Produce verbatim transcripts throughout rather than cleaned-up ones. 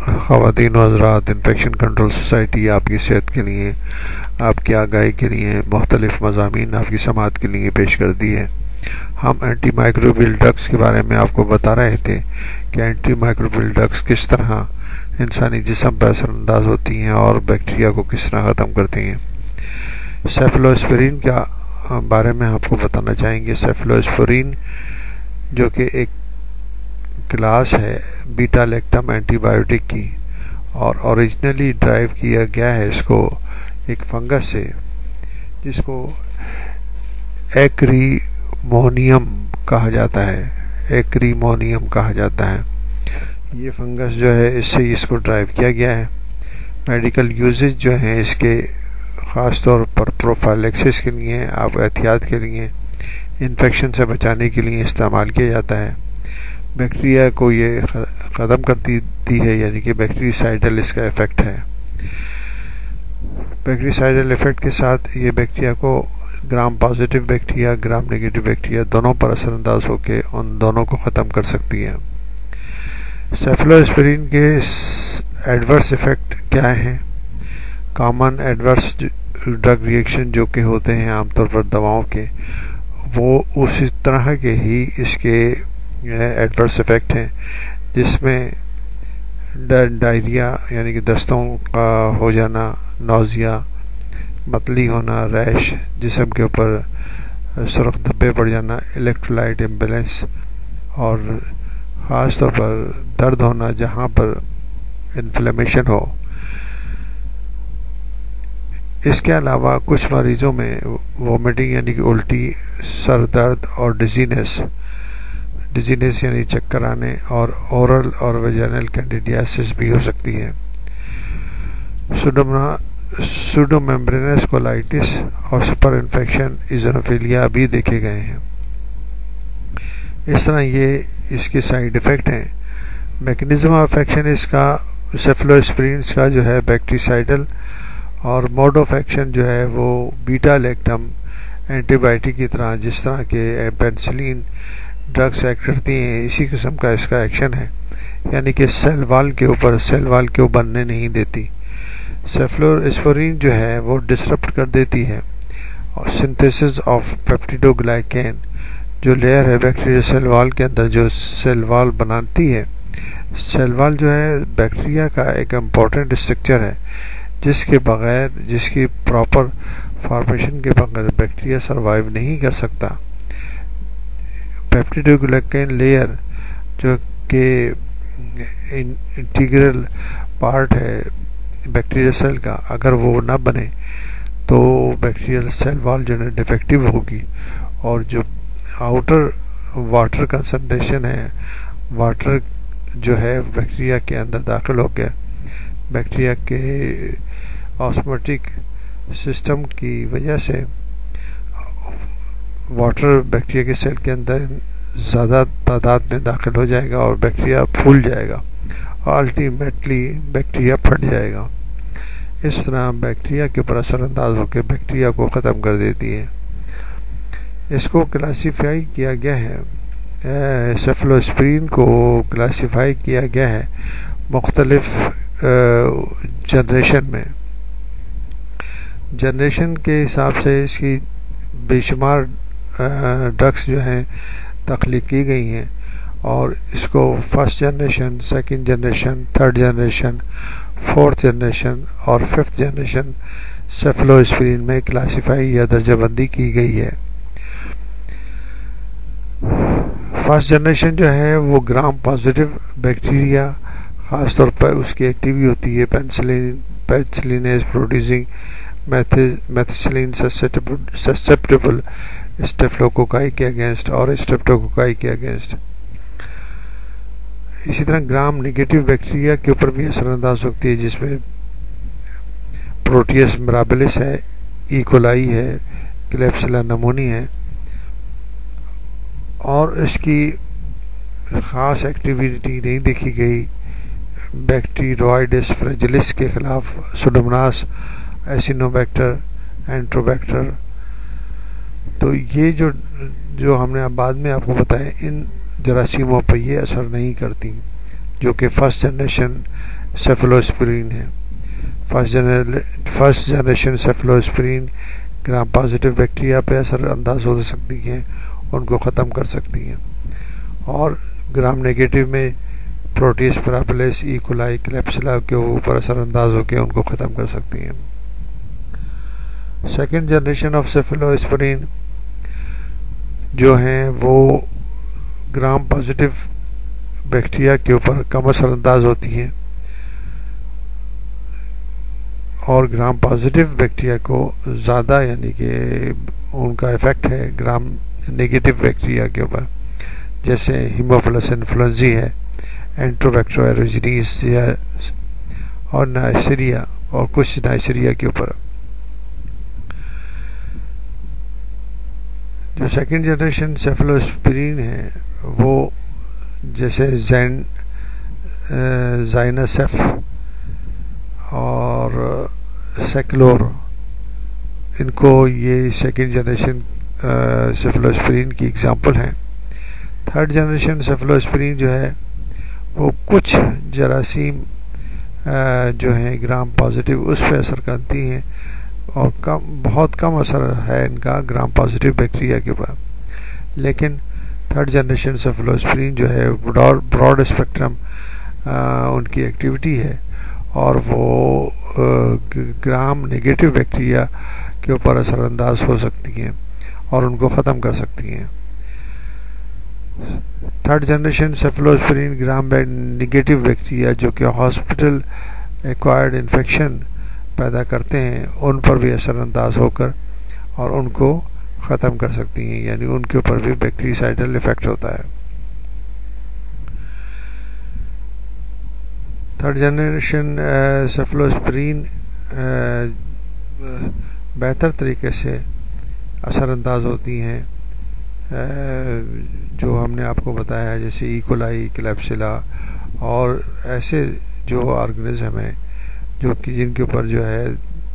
خواتین و حضرات، انفیکشن کنٹرول سوسائٹی آپ کی صحت کے لیے، آپ کی آگاہی کے لیے مختلف مضامین آپ کی سماعت کے لیے پیش کرتی ہے۔ ہم اینٹی مائکروبیل ڈرگس کے بارے میں آپ کو بتا رہے تھے کہ اینٹی مائکروبیل ڈرگس کس طرح انسانی جسم پر اثر انداز ہوتی ہیں اور بیکٹیریا کو کس طرح ختم کرتی ہیں۔ سیفلوسپورین کا بارے میں آپ کو بتانا چاہیں گے۔ سیفلوسپورین جو کہ ایک کلاس ہے بیٹا لیکٹم اینٹی بایوٹک کی، اور اوریجنلی ڈرائیو کیا گیا ہے اس کو ایک فنگس سے جس کو ایکریمونیم کہا جاتا ہے ایکریمونیم کہا جاتا ہے یہ فنگس جو ہے اس سے اس کو ڈرائیو کیا گیا ہے۔ میڈیکل یوزز جو ہیں اس کے خاص طور پر پروفائلیکسس کے لیے، آپ احتیاط کے لیے، انفیکشن سے بچانے کے لیے استعمال کیا جاتا ہے۔ بیکٹیریا کو یہ ختم کر دیتی ہے، یعنی کہ بیکٹریسائڈل اس کا ایفیکٹ ہے۔ بیکٹریسائڈل ایفیکٹ کے ساتھ یہ بیکٹیریا کو gram positive bacteria, gram negative bacteria دونوں پر اثر انداز ہو کے ان دونوں کو ختم کر سکتی ہے۔ سیفلوسپورین کے ایڈورس ایفیکٹ کیا ہیں؟ کامن ایڈورس ڈرگ ریئیکشن جو کہ ہوتے ہیں عام طور پر دواؤں کے، وہ اسی طرح کے ہی اس کے ایڈورس ایفیکٹ ہیں، جس میں ڈائریا یعنی کہ دستوں کا ہو جانا، نوزیا، متلی ہونا، ریش، جسم کے اوپر سرخ دھبے پڑ جانا، الیکٹرولائٹ امبیلنس، اور خاص طور پر درد ہونا جہاں پر انفلیمیشن ہو۔ اس کے علاوہ کچھ مریضوں میں وومیٹنگ یعنی کہ الٹی، سر درد اور ڈیزینس ڈیزینس یعنی چکر آنے، اور اورل اور ویجینل کینڈیڈیاسس بھی ہو سکتی ہے۔ سوڈو میمبرینس کولائٹس اور سپر انفیکشن ایزنوفیلیا بھی دیکھے گئے ہیں۔ اس طرح یہ اس کے سائیڈ ایفیکٹ ہیں۔ میکنزم آف ایکشن اس کا سیفلوسپورینس کا جو ہے بیکٹریسائڈل، اور موڈ آف ایکشن جو ہے وہ بیٹا لیکٹم اینٹی بایوٹک کی طرح جس طرح کے پینسلین ڈرگس ایکٹ کرتی ہیں، اسی قسم کا اس کا ایکشن ہے، یعنی کہ سیل وال کے اوپر سیل وال کو بننے نہیں دیتی۔ سیفلوسپورین جو ہے وہ ڈسرپٹ کر دیتی ہے اور سنتھیسس آف پیپٹیڈوگلائکین جو لیئر ہے بیکٹیریا سیل وال کے اندر جو سیل وال بناتی ہے۔ سیل وال جو ہے بیکٹیریا کا ایک امپورٹنٹ اسٹرکچر ہے جس کے بغیر، جس کی پراپر فارمیشن کے بغیر بیکٹیریا سروائیو نہیں کر سکتا۔ پیپٹیڈوگلائکین لیئر جو کہ انٹیگرل پارٹ ہے بیکٹیریا سیل کا، اگر وہ نہ بنے تو بیکٹیریل سیل وال جو ہے ڈیفیکٹیو ہوگی، اور جو آؤٹر واٹر کنسنٹریشن ہے، واٹر جو ہے بیکٹیریا کے اندر داخل ہو گیا، بیکٹیریا کے آسموٹک سسٹم کی وجہ سے واٹر بیکٹیریا کے سیل کے اندر زیادہ تعداد میں داخل ہو جائے گا اور بیکٹیریا پھول جائے گا، اور الٹیمیٹلی بیکٹیریا پھٹ جائے گا۔ اس طرح بیکٹیریا کے اوپر اثر انداز ہو کے بیکٹیریا کو ختم کر دیتی ہے۔ اس کو کلاسیفائی کیا گیا ہے، سیفلوسپورین کو کلاسیفائی کیا گیا ہے مختلف جنریشن میں۔ جنریشن کے حساب سے اس کی بے شمار ڈرگس جو ہیں تخلیق کی گئی ہیں، اور اس کو first generation, second generation, third generation, fourth generation اور ففتھ جنریشن سیفلوسپورین میں کلاسیفائی یا درجہ بندی کی گئی ہے۔ فرسٹ جنریشن جو ہے وہ گرام پازیٹیو بیکٹیریا، خاص طور پر اس کی ایکٹیویٹی ہوتی ہے penicillin penicillinase producing methicillin susceptible staphylococci کے اگینسٹ اور اسٹریپٹوکوکائی کے اگینسٹ۔ اسی طرح گرام نیگیٹو بیکٹیریا کے اوپر بھی اثر انداز ہوتی ہے، جس میں پروٹیس میرابلس ہے، ای کولائی ہے، کلیپسلا نمونی ہے، اور اس کی خاص ایکٹیویٹی نہیں دیکھی گئی بیکٹیروائڈس فریجلس کے خلاف، سوڈوموناس، ایسینوبیکٹر، اینٹروبیکٹر۔ تو یہ جو جو ہم نے بعد میں آپ کو بتایا، ان جراثیموں پر یہ اثر نہیں کرتی، جو کہ فرسٹ جنریشن سیفلوسپرین ہے. First gen first generation cephalosporin gram positive bacteria پہ اثر انداز ہو سکتی ہیں, ان کو ختم کر سکتی ہیں, اور گرام نیگیٹو میں پروٹیس پراپلیس ای کولائی کلیپسلا کے اوپر اثر انداز ہو کے ان کو ختم کر سکتی ہیں. سیکنڈ جنریشن آف سیفلوسپرین جو ہیں وہ گرام پازیٹیو بیکٹیریا کے اوپر کم اثر انداز ہوتی ہیں, اور گرام پازیٹیو بیکٹیریا کو زیادہ, یعنی کہ ان کا ایفیکٹ ہے گرام نیگیٹو بیکٹیریا کے اوپر, جیسے ہیموفلس انفلوئنزی ہے, اینٹروبیکٹر ایروجینیز ہے, اور نائسیریا اور کچھ نائسیریا کے اوپر. جو سیکنڈ جنریشن سیفلوسپرین ہے وہ جیسے زین زائناسیف اور سیکلور, ان کو یہ سیکنڈ جنریشن سیفلوسپرین کی اگزامپل ہیں. تھرڈ جنریشن سیفلوسپرین جو ہے وہ کچھ جراثیم جو ہیں گرام پازیٹیو اس پہ اثر کرتی ہیں, اور کم بہت کم اثر ہے ان کا گرام پازیٹیو بیکٹیریا کے اوپر. لیکن تھرڈ جنریشن سیفلوسپرین جو ہے براڈ اسپیکٹرم ان کی ایکٹیویٹی ہے, اور وہ گرام نیگیٹو بیکٹیریا کے اوپر اثر انداز ہو سکتی ہیں اور ان کو ختم کر سکتی ہیں. Third generation cephalosporin gram negative bacteria جو کہ ہاسپٹل ایکوائرڈ انفیکشن پیدا کرتے ہیں ان پر بھی اثر انداز ہو کر اور ان کو ختم کر سکتی ہیں, یعنی ان کے اوپر بھی بیکٹیریسائڈل ایفیکٹ ہوتا ہے. تھرڈ جنریشن سیفلوسپرین بہتر طریقے سے اثر انداز ہوتی ہیں جو ہم نے آپ کو بتایا ہے, جیسے ای کولائی کلیپسلا اور ایسے جو آرگنزم ہیں جو کہ جن کے اوپر جو ہے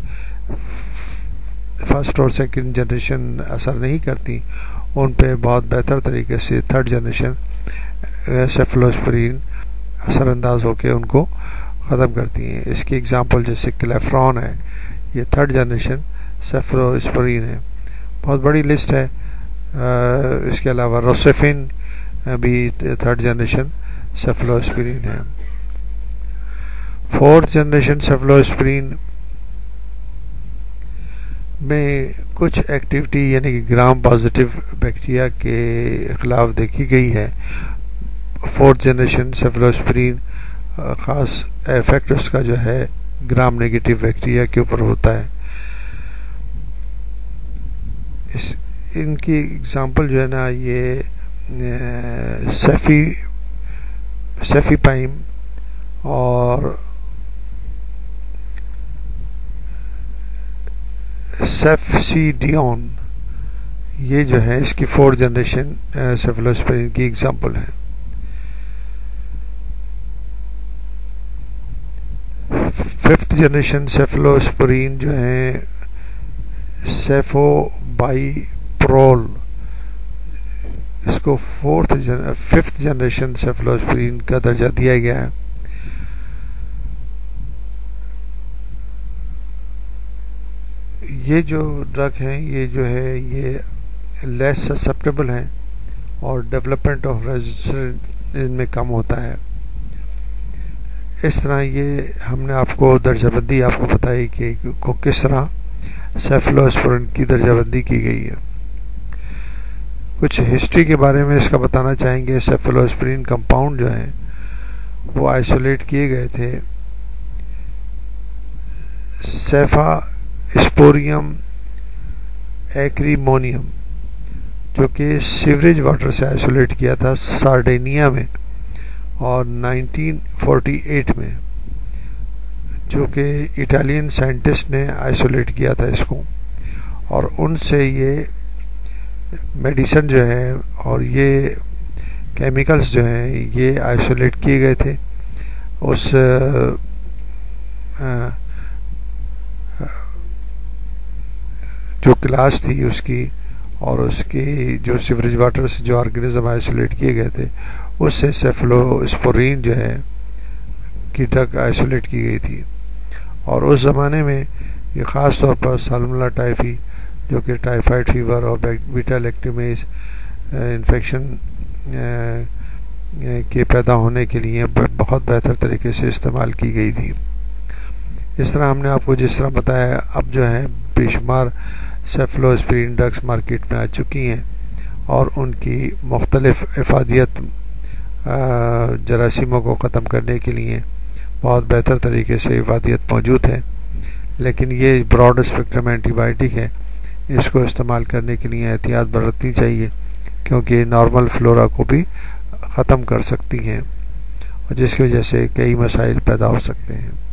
فرسٹ اور سیکنڈ جنریشن اثر نہیں کرتی, ان پہ بہت بہتر طریقے سے تھرڈ جنریشن سیفلوسپرین اثر انداز ہو کے ان کو ختم کرتی ہیں. اس کی اگزامپل جیسے کلیفران ہے, یہ تھرڈ جنریشن سیفلوسپرین ہے. بہت بڑی لسٹ ہے. اس کے علاوہ روسیفن بھی تھرڈ جنریشن سیفلوسپرین ہے. فورتھ جنریشن سیفلوسپرین میں کچھ ایکٹیویٹی یعنی کہ گرام پازیٹیو بیکٹیریا کے خلاف دیکھی گئی ہے. فورتھ جنریشن سیفلوسپرین خاص ایفیکٹ اس کا جو ہے گرام نیگیٹو بیکٹیریا کے اوپر ہوتا ہے. اس ان کی اگزامپل جو ہے نا, یہ سیفی سیفی پائم اور سیفسیڈیون, یہ جو ہے اس کی فورتھ جنریشن سیفلوسپرین کی اگزامپل ہے. ففتھ جنریشن سیفلوسپرین جو ہیں سیفو بائی پرول, اس کو فورتھ جن ففتھ جنریشن سیفلوسپرین کا درجہ دیا گیا ہے. یہ جو ڈرگ ہیں یہ جو ہے یہ لیس سسپٹیبل ہیں اور ڈیولپمنٹ آف ریزسٹنس ان میں کم ہوتا ہے. اس طرح یہ ہم نے آپ کو درجہ بندی آپ کو بتائی کہ کو کس طرح سیفلوسپرین کی درجہ بندی کی گئی ہے. کچھ ہسٹری کے بارے میں اس کا بتانا چاہیں گے. سیفلوسپرین کمپاؤنڈ جو ہیں وہ آئسولیٹ کیے گئے تھے سیفا اسپوریم ایکریمونیم, جو کہ سیوریج واٹر سے آئسولیٹ کیا تھا سارڈینیا میں, اور نائنٹین فورٹی ایٹ میں, جو کہ اٹالین سائنٹسٹ نے آئسولیٹ کیا تھا اس کو, اور ان سے یہ میڈیسن جو ہے اور یہ کیمیکلز جو ہیں یہ آئسولیٹ کیے گئے تھے اس جو کلاس تھی اس کی, اور اس کی جو سیوریج واٹر سے جو آرگنزم آئسولیٹ کیے گئے تھے اس سے سیفلوسپورین جو ہے کی ڈرگ آئسولیٹ کی گئی تھی. اور اس زمانے میں یہ خاص طور پر سالمونیلا ٹائفی جو کہ ٹائیفائڈ فیور اور بیٹا لیکٹیمیز انفیکشن کے پیدا ہونے کے لیے بہت بہتر طریقے سے استعمال کی گئی تھی. اس طرح ہم نے آپ کو جس طرح بتایا اب جو ہے بے شمار سیفلوسپرین ڈرگس مارکیٹ میں آ چکی ہیں اور ان کی مختلف افادیت جراثیموں کو ختم کرنے کے لیے بہت بہتر طریقے سے افادیت موجود ہے. لیکن یہ براڈ اسپیکٹرم اینٹی بائیوٹک ہے, اس کو استعمال کرنے کے لیے احتیاط برتنی چاہیے کیونکہ نارمل فلورا کو بھی ختم کر سکتی ہیں اور جس کی وجہ سے کئی مسائل پیدا ہو سکتے ہیں.